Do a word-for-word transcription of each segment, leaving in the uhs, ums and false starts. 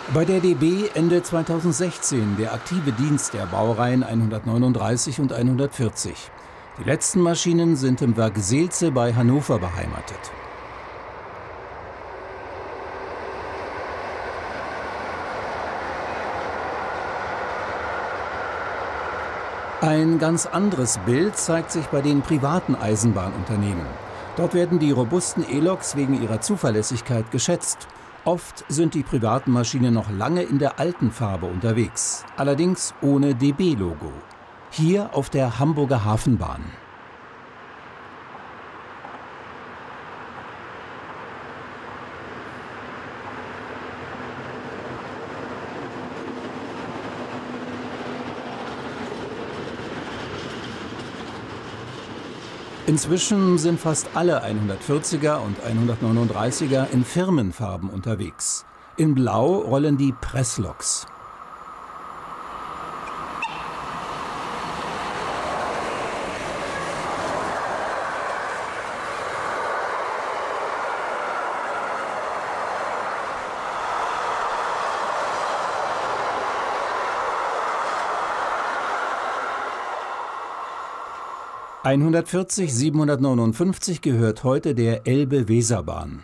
Bei der D B endet zweitausendsechzehn der aktive Dienst der Baureihen hundertneununddreißig und hundertvierzig. Die letzten Maschinen sind im Werk Seelze bei Hannover beheimatet. Ein ganz anderes Bild zeigt sich bei den privaten Eisenbahnunternehmen. Dort werden die robusten E-Loks wegen ihrer Zuverlässigkeit geschätzt. Oft sind die privaten Maschinen noch lange in der alten Farbe unterwegs, allerdings ohne D B-Logo. Hier auf der Hamburger Hafenbahn. Inzwischen sind fast alle hundertvierziger und hundertneununddreißiger in Firmenfarben unterwegs. In Blau rollen die Pressloks. hundertvierzig siebenhundertneunundfünfzig gehört heute der Elbe-Weser-Bahn.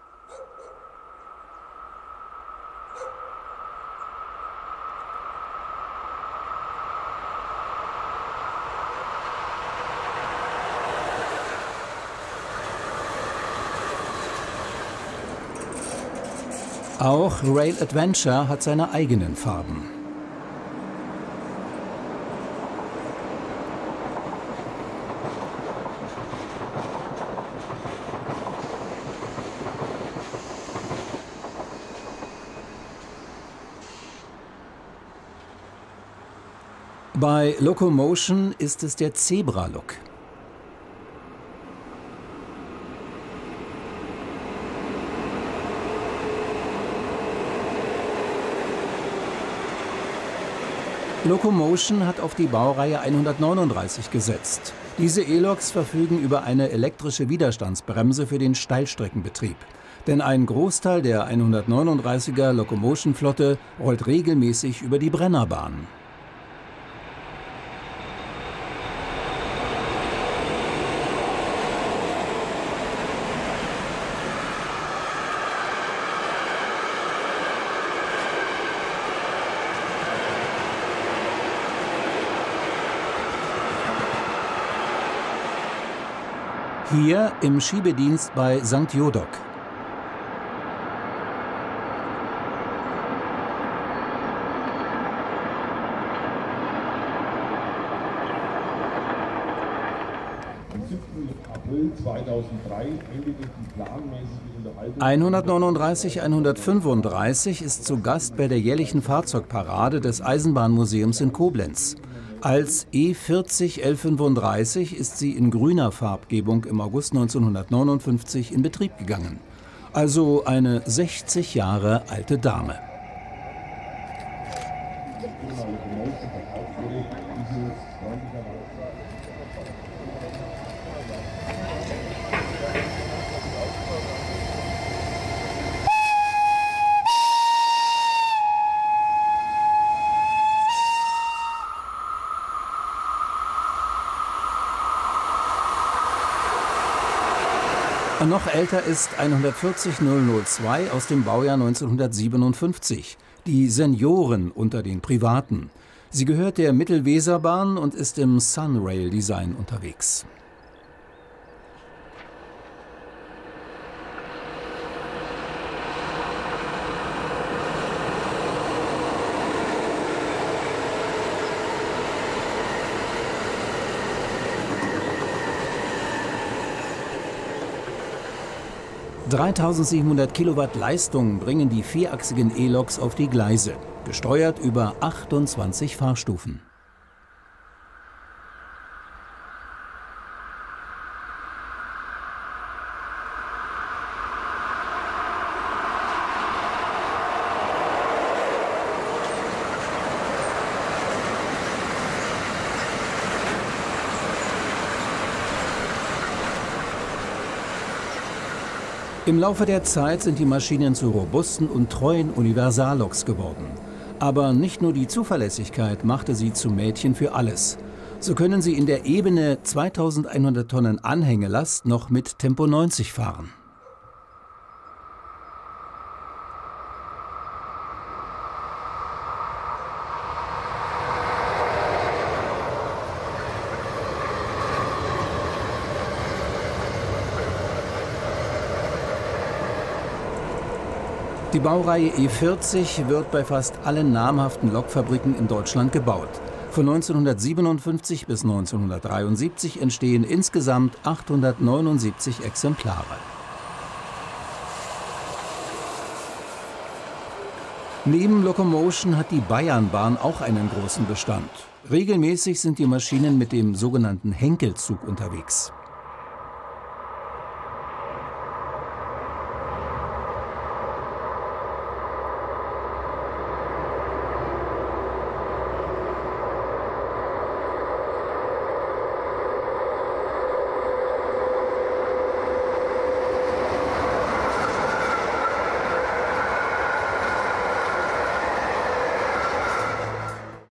Auch Rail Adventure hat seine eigenen Farben. Bei Locomotion ist es der Zebra-Look. Locomotion hat auf die Baureihe hundertneununddreißig gesetzt. Diese E-Loks verfügen über eine elektrische Widerstandsbremse für den Steilstreckenbetrieb. Denn ein Großteil der hundertneununddreißiger Locomotion-Flotte rollt regelmäßig über die Brennerbahn. Hier im Schiebedienst bei Sankt Jodok. Am siebten April zweitausenddrei endete die planmäßige Unterhaltung. hundertneununddreißig hundertfünfunddreißig ist zu Gast bei der jährlichen Fahrzeugparade des Eisenbahnmuseums in Koblenz. Als E vierzig L fünfunddreißig ist sie in grüner Farbgebung im August neunzehnhundertneunundfünfzig in Betrieb gegangen. Also eine sechzig Jahre alte Dame. Noch älter ist hundertvierzig nullhundertzwei aus dem Baujahr neunzehnhundertsiebenundfünfzig, die Senioren unter den Privaten. Sie gehört der Mittelweserbahn und ist im Sunrail-Design unterwegs. dreitausendsiebenhundert Kilowatt Leistung bringen die vierachsigen E-Loks auf die Gleise, gesteuert über achtundzwanzig Fahrstufen. Im Laufe der Zeit sind die Maschinen zu robusten und treuen Universalloks geworden. Aber nicht nur die Zuverlässigkeit machte sie zu Mädchen für alles. So können sie in der Ebene zweitausendeinhundert Tonnen Anhängelast noch mit Tempo neunzig fahren. Die Baureihe E vierzig wird bei fast allen namhaften Lokfabriken in Deutschland gebaut. Von neunzehnhundertsiebenundfünfzig bis neunzehnhundertdreiundsiebzig entstehen insgesamt achthundertneunundsiebzig Exemplare. Neben Locomotion hat die Bayernbahn auch einen großen Bestand. Regelmäßig sind die Maschinen mit dem sogenannten Henkelzug unterwegs.